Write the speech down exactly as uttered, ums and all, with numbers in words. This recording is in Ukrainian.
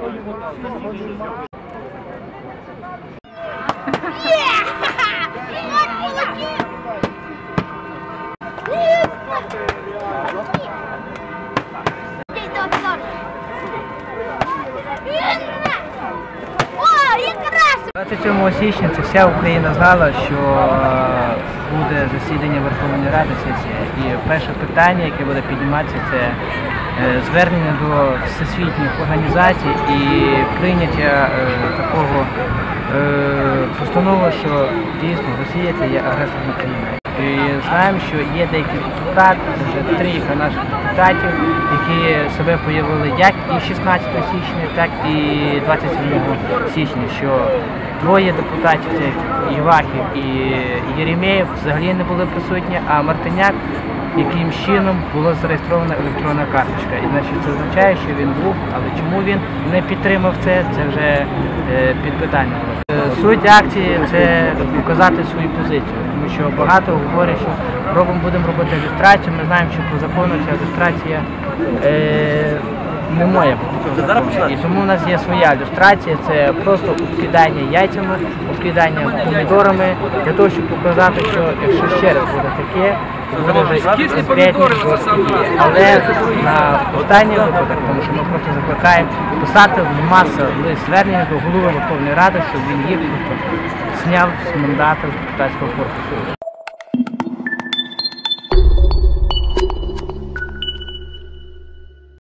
двадцять сьомого січня це вся Україна знала, що буде засідання Верховної Ради, сесія. І перше питання, яке буде підніматися, це звернення до всесвітніх організацій і прийняття такого постанови, що дійсно Росія це є агресорна країна. І знаємо, що є деякі депутати, вже трійка наших депутатів, які себе проявили як і шістнадцятого січня, так і двадцять сьомого січня, що двоє депутатів, це Євахів і Єремєєв, взагалі не були присутні, а Мартиняк, яким чином була зареєстрована електронна карточка. І значить, це означає, що він був, але чому він не підтримав це, це вже під питання. Суть акції – це показати свою позицію, тому що багато говорять, що робимо, будемо робити ілюстрацію. Ми знаємо, що по закону ця ілюстрація е, не має бути. І тому у нас є своя ілюстрація, це просто обкидання яйцями, обкидання помідорами, для того, щоб показати, що якщо ще раз буде таке, то буде вже конкретні жорсткі дії. Але на останній випадок, тому що ми просто закликаємо писати в масу лист звернення до голови Верховної Ради, щоб він їх просто зняв з мандату депутатського корпусу.